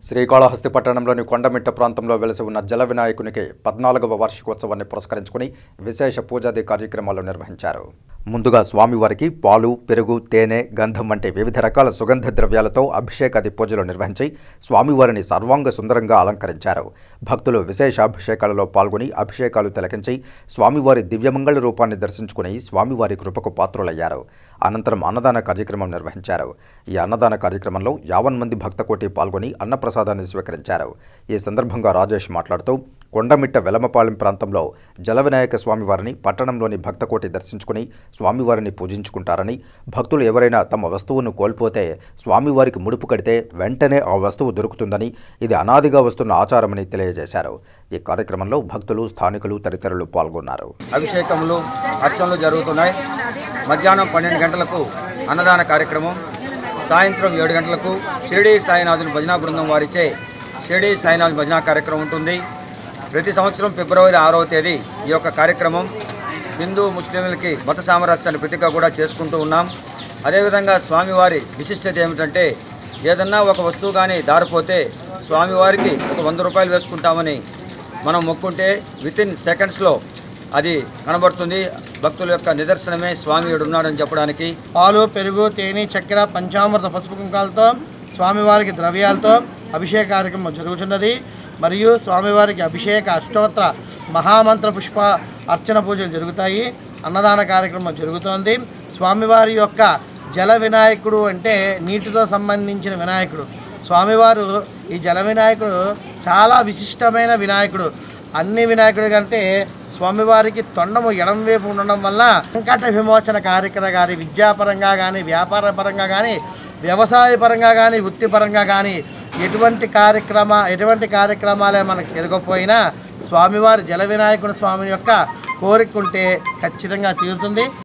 శ్రీకాళహస్తి పట్టణంలోని కొండమిట్ట ప్రాంతంలో వెలసి ఉన్న జల వినాయకునికి 14వ వార్షికోత్సవాన్ని పురస్కరించుకుని విశేష పూజాది కార్యక్రమాలు నిర్వహించారు. ముందుగా స్వామివారికి పాలు, పెరుగు, తేనె, గంధం వంటి వివిధ రకాల సుగంధ ద్రవ్యాలతో అభిషేకాది పూజలు నిర్వహించి స్వామివారిని సర్వాంగ సుందరంగా అలంకరించారు. భక్తులు విశేష అభిషేకాలలో పాల్గొని అభిషేకాలు తిలకించి స్వామివారి దివ్యమంగళ రూపాన్ని దర్శించుకుని స్వామివారి కృపకు పాత్రులయ్యారు. అనంతరం అన్నదాన కార్యక్రమం నిర్వహించారు. ఈ అన్నదాన కార్యక్రమంలో 50 మంది భక్తకోటి పాల్గొని అన్నప్రసాదాన్ని స్వీకరించారు. ఈ సందర్భంగా రాజేష్ మాట్లాడుతూ కొండమిట్ట వెలమపాలెం ప్రాంతంలో జల వినాయక స్వామివారిని పట్టణంలోని భక్తకోటి దర్శించుకుని స్వామివారిని పూజించుకుంటారని, భక్తులు ఎవరైనా తమ వస్తువును కోల్పోతే స్వామివారికి ముడుపు కడితే వెంటనే ఆ వస్తువు దొరుకుతుందని, ఇది అనాదిగా వస్తున్న ఆచారమని తెలియజేశారు. ఈ కార్యక్రమంలో భక్తులు, స్థానికులు తదితరులు పాల్గొన్నారు. అభిషేకములు, అర్చనలు జరుగుతున్నాయి. మధ్యాహ్నం 12 గంటలకు అన్నదాన కార్యక్రమం, సాయంత్రం 7 గంటలకు షిరిడీ సాయినాథుని భజనా బృందం వారిచే షిరిడీ సాయినాథ్ భజనా కార్యక్రమం ఉంటుంది. ప్రతి సంవత్సరం ఫిబ్రవరి 6వ తేదీ ఈ యొక్క కార్యక్రమం హిందూ ముస్లింలకి మత సామరస్యాన్ని ప్రతీక కూడా చేసుకుంటూ ఉన్నాం. అదేవిధంగా స్వామివారి విశిష్టత ఏమిటంటే, ఏదన్నా ఒక వస్తువు కానీ దారిపోతే స్వామివారికి ఒక 100 రూపాయలు వేసుకుంటామని మనం మొక్కుంటే వితిన్ సెకండ్స్లో అది కనబడుతుంది. భక్తుల యొక్క నిదర్శనమే స్వామి ఉన్నాడని చెప్పడానికి. పాలు, పెరుగు, తేనె, చక్కెర, పంచామృత, పసుపు కుంకాలతో స్వామివారికి ద్రవ్యాలతో అభిషేక కార్యక్రమం జరుగుతున్నది. మరియు స్వామివారికి అభిషేక, అష్టోత్తర, మహామంత్ర పుష్ప అర్చన పూజలు జరుగుతాయి. అన్నదాన కార్యక్రమం జరుగుతోంది. స్వామివారి యొక్క జల వినాయకుడు అంటే నీటితో సంబంధించిన వినాయకుడు. స్వామివారు ఈ జల వినాయకుడు చాలా విశిష్టమైన వినాయకుడు. అన్ని వినాయకుడి కంటే స్వామివారికి తొండము ఎడంవైపు ఉండడం వల్ల సంకట విమోచన కార్యక్రమం కానీ, విద్యాపరంగా కానీ, వ్యాపార పరంగా కానీ, వ్యవసాయ పరంగా కానీ, వృత్తిపరంగా కానీ ఎటువంటి కార్యక్రమాలే మనకు జరగకపోయినా స్వామివారి జల వినాయకుని స్వామి యొక్క కోరిక ఉంటే ఖచ్చితంగా తీరుతుంది.